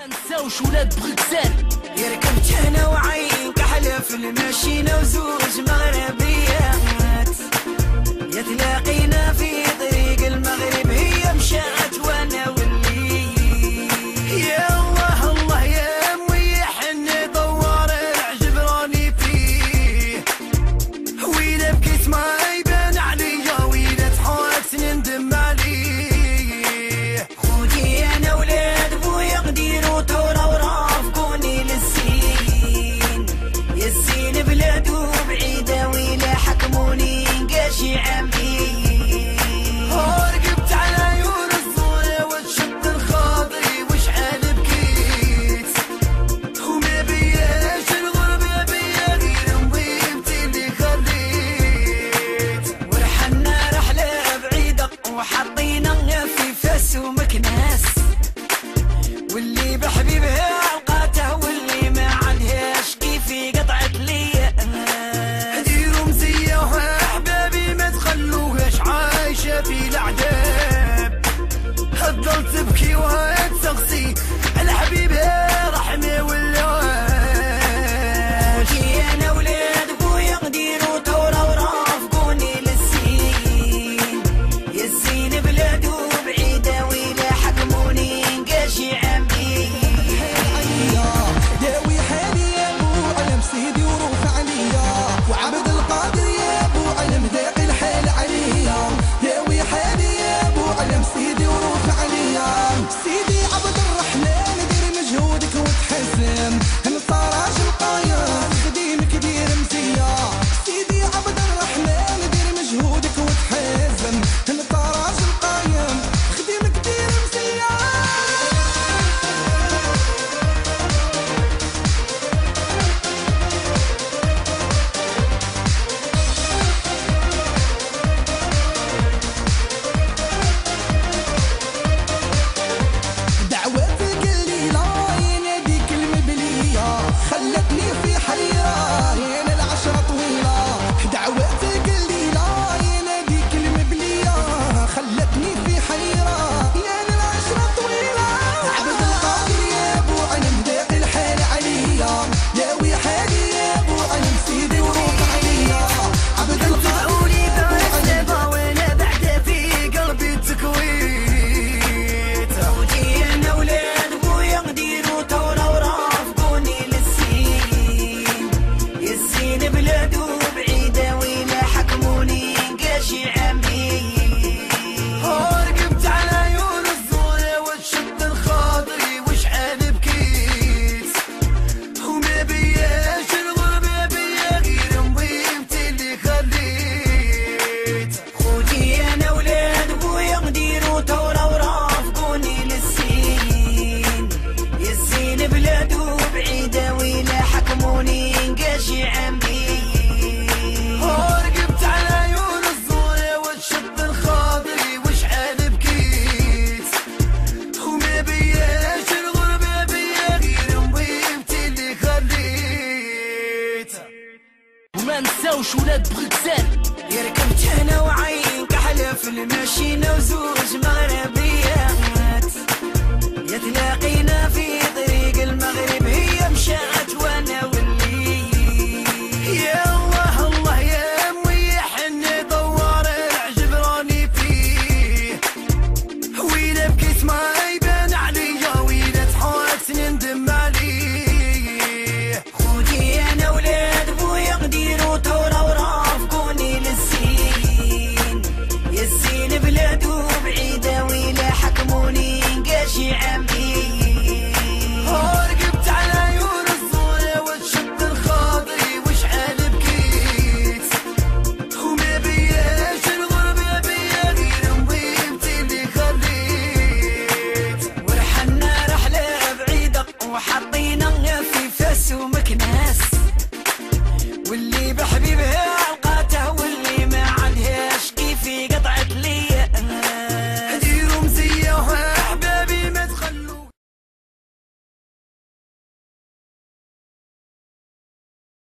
وما نساوش ولاد بروكسل. ركبت انا وعين كحله في الماشينه وزوج مغربيات، يا تلاقينا في طريق المغرب هي مشات وانا واللي يا الله الله يا مويحني دوار العجب راني فيه، وإذا بكيت ما يبان عليا وإذا ضحكت نندم عليه. خوتي انا ولاد بويا قديرو تورا ورافقوني للزين، يا الزين بلادو بعيده ويلا حكموني نقاشي عمي. رقبت على عيون الزورة وتشد الخاطري وشحال بكيت، وما بياش الغربة بيا غير مضيبتي اللي خليت، ورحلنا رحلة بعيدة وحطينا في فاس ومكناس، واللي بحبيبها لقاته واللي ما عندهاش كيفي قطعت ليا. ديروا مزية احبابي ما تخلوهاش عايشة في العذاب، تضل تبكي وتسقسي على حبيبها رحمة ولا خوتي انا ولاد بويا قديرو تورا ورافقوني للزين، يا الزين بلادو بعيدة ويلا حكموني نقاشي عمي. داوي حالي يا ابو علم سيدي وروح عليا، وعبد القادر يا ابو علم ذاق الحال عليا، داوي حالي يا ابو علم سيدي وروح عليا. سيدي عبد الرحمن دير مجهودك وتحزم نصاراش القايم قديمك دير مزيا، سيدي عبد الرحمن دير مجهودك وتحزم نصاراش القايم خديمك دير مزيا. دعواتك الليلة يناديك المبلية خلتني في حيرة يا العشرة طويلة، دعواتك الليلة يناديك المبلية خلتني في حيرة يا العشرة طويلة. عبد القادر يا ابو علم ذاق الحال عليا، داوي حالي يا ابو علم سيدي وروح عليا. عبد القادر تدعوني بالسبا وانا بعد في قلبي تكويت، خوتي انا ولاد بويا قديرو تورا ورافقوني للزين، يا الزين بلادو بعيده ويلا حكموني نقاشي عمي. رقبت على عيون الزورة وتشد الخاطري وشحال بكيت، وما بياش الغربة بيا غير مضيبتي اللي خليت. خوتي انا ولاد بويا قديرو تورا ورافقوني للزين، يا الزين بلادو بعيدة ويلا حكموني نقاشي عمي. رقبت على عيون الزورة وتشد الخاطري وشحال بكيت، وما بياش الغربة بيا غير مضيبتي اللي خليت. وما نساوش ولاد بروكسل. ركبت انا وعين كحله في الماشينه وزوج مغربيات، يا تلاقي